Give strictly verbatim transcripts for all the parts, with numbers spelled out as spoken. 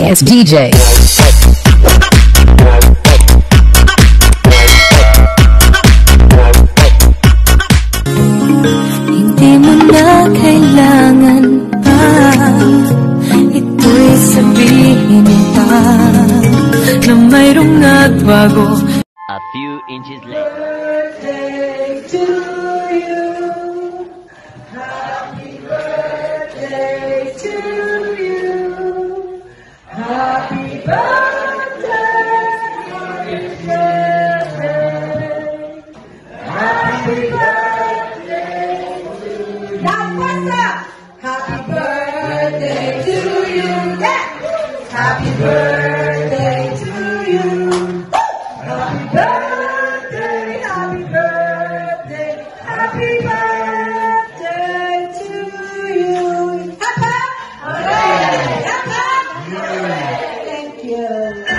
dance D J. Hindi mo na kailangan pa ito'y sabihin pa na mayroong nagbago. A few inches later. Birthday to you. Happy birthday to you. Happy birthday. Happy birthday. Happy birthday to you. Happy birthday to you. Happy birthday to you. Happy birthday, happy birthday, happy birthday to you. Papa! Hooray! Papa! Hooray! Thank you.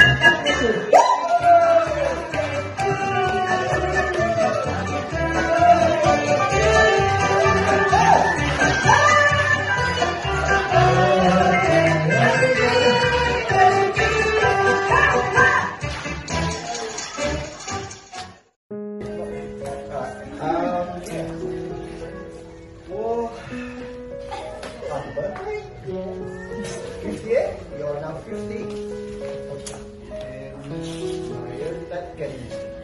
Happy birthday. fifty-eight. You're now fifty. And you're that getting.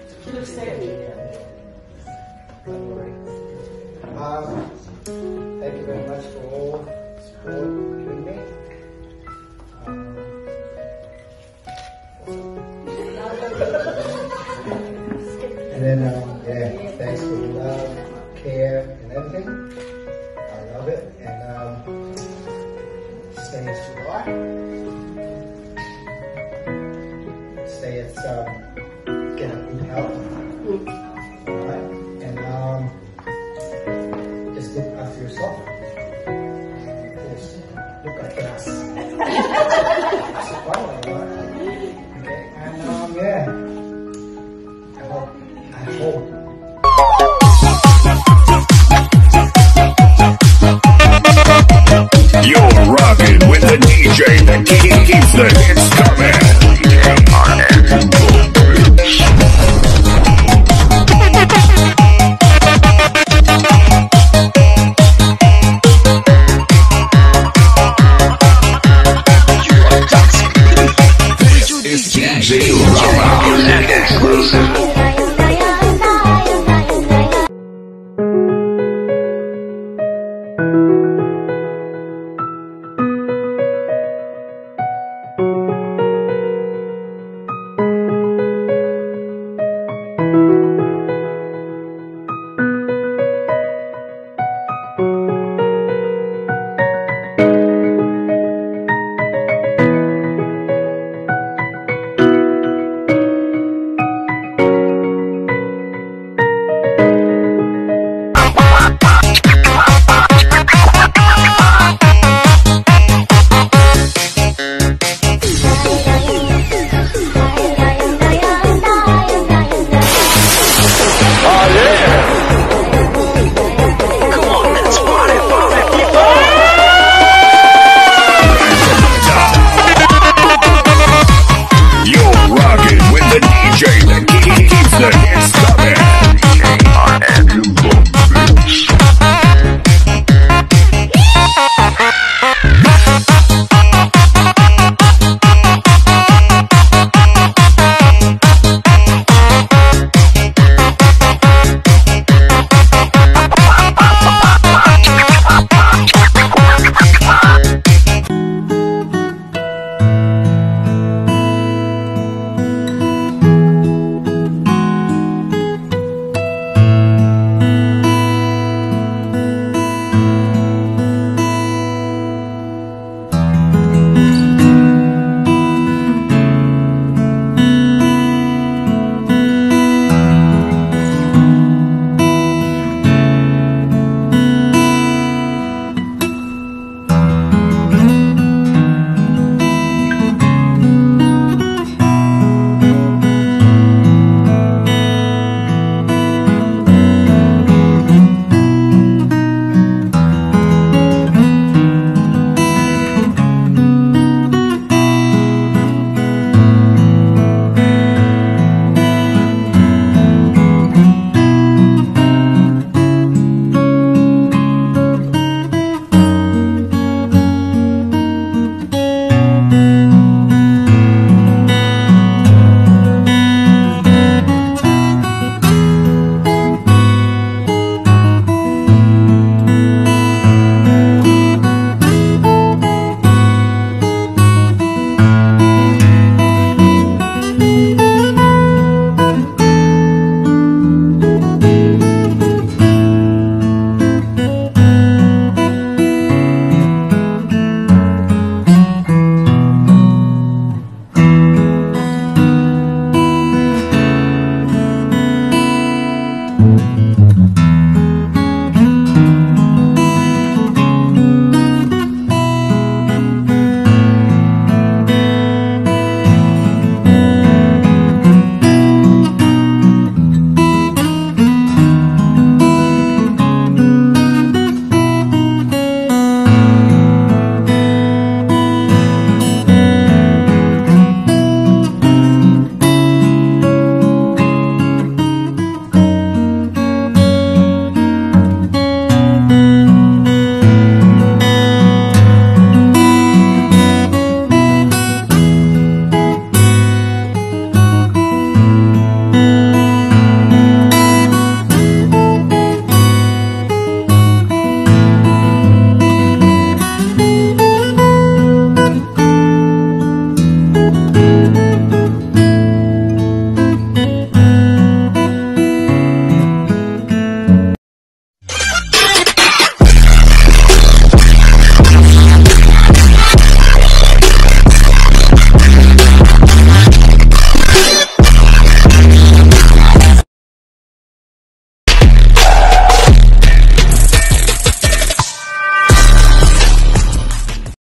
Don't worry. Um, thank you very much for all support giving me. Um, and then, um, yeah, thanks for the love, care, and everything. I love it. And um, stay as you are. Stay at um, get a good health. Alright? And um, just look after yourself. Just look after us. That's the problem, right? Okay? And um, yeah. I hope. I hope. You're rocking with the D J that keeps the hits coming. It's D J Rama. Exclusive.